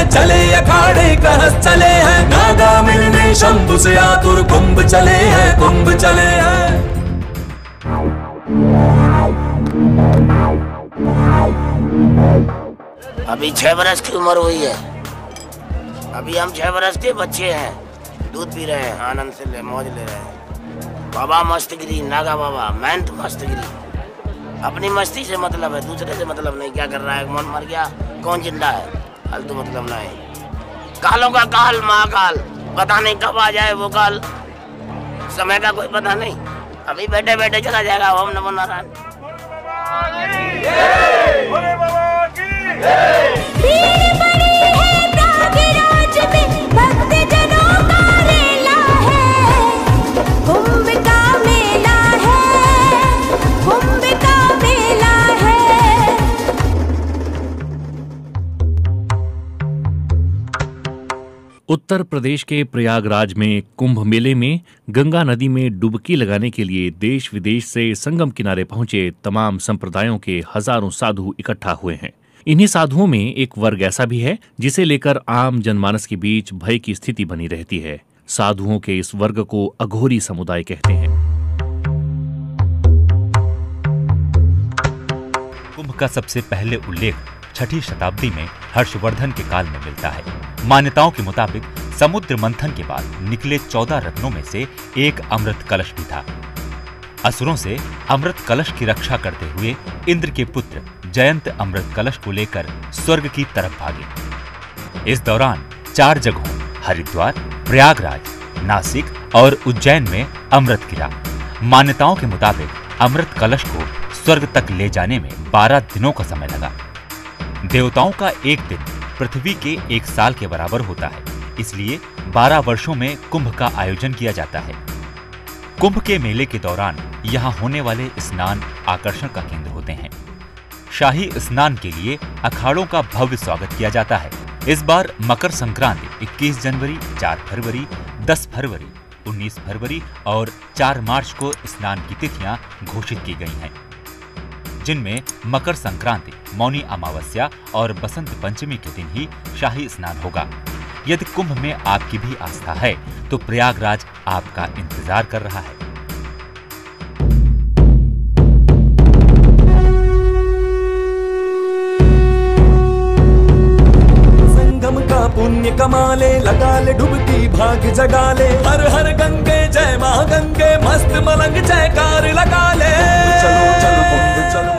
हैं, चले अखाड़े कहस चले हैं, नागा मिलने शंभु से आतुर कुंभ चले हैं, कुंभ चले हैं। अभी 6 बरस की उम्र हुई है, अभी हम 6 बरस के बच्चे हैं, दूध पी रहे हैं, आनंद से मौज ले रहे हैं। बाबा मस्तगिरी, नागा बाबा मेहनत मस्तगिरी। अपनी मस्ती से मतलब है, दूसरे से मतलब नहीं। क्या कर रहा है, कौन मर गया, कौन जिंदा है, फालतू मतलब नहीं। कालों का काल महाकाल, पता नहीं कब आ जाए वो काल, समय का कोई पता नहीं। अभी बैठे बैठे चला जाएगा। ओम नमो नारायण। उत्तर प्रदेश के प्रयागराज में कुंभ मेले में गंगा नदी में डुबकी लगाने के लिए देश विदेश से संगम किनारे पहुंचे तमाम संप्रदायों के हजारों साधु इकट्ठा हुए हैं। इन्हीं साधुओं में एक वर्ग ऐसा भी है जिसे लेकर आम जनमानस के बीच भय की स्थिति बनी रहती है। साधुओं के इस वर्ग को अघोरी समुदाय कहते हैं। कुंभ का सबसे पहले उल्लेख 6ठी शताब्दी में हर्षवर्धन के काल में मिलता है। मान्यताओं के मुताबिक समुद्र मंथन के बाद निकले 14 रत्नों में से एक अमृत कलश भी था। असुरों से अमृत कलश की रक्षा करते हुए इंद्र के पुत्र जयंत अमृत कलश को लेकर स्वर्ग की तरफ भागे। इस दौरान 4 जगहों हरिद्वार, प्रयागराज, नासिक और उज्जैन में अमृत गिरा। मान्यताओं के मुताबिक अमृत कलश को स्वर्ग तक ले जाने में 12 दिनों का समय लगा। देवताओं का एक दिन पृथ्वी के 1 साल के बराबर होता है, इसलिए 12 वर्षों में कुंभ का आयोजन किया जाता है। कुंभ के मेले के दौरान यहाँ होने वाले स्नान आकर्षण का केंद्र होते हैं। शाही स्नान के लिए अखाड़ों का भव्य स्वागत किया जाता है। इस बार मकर संक्रांति 21 जनवरी, 4 फरवरी, 10 फरवरी, 19 फरवरी और 4 मार्च को स्नान की तिथियां घोषित की गई हैं, जिनमें मकर संक्रांति, मौनी अमावस्या और बसंत पंचमी के दिन ही शाही स्नान होगा। यदि कुंभ में आपकी भी आस्था है तो प्रयागराज आपका इंतजार कर रहा है। संगम का पुण्य कमा ले, लगा ले डुबकी, भाग जगा ले, हर हर गंगे जय मां गंगे, मस्त मलंग जयकार लगा ले। चलो चलो कुंभ चलो।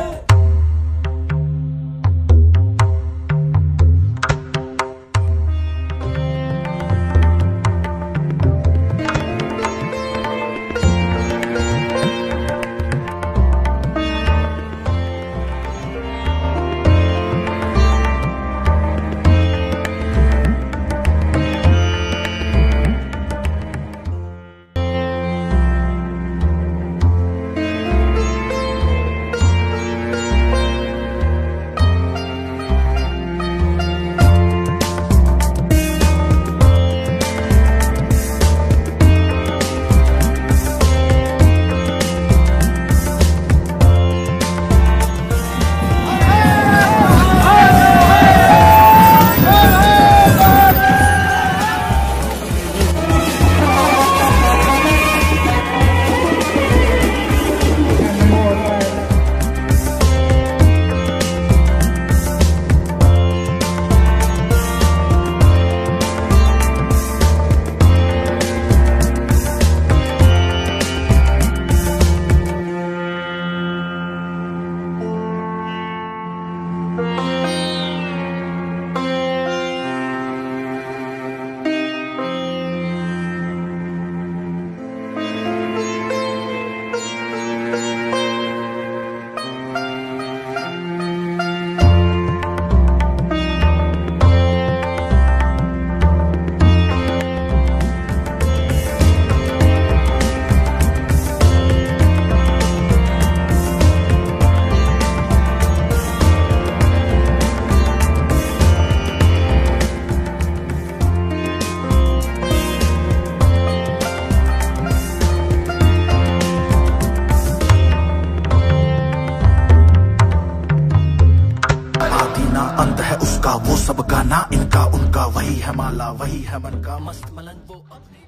वो सब गाना इनका उनका वही है माला, वही है मन का मस्त मलंग वो अपने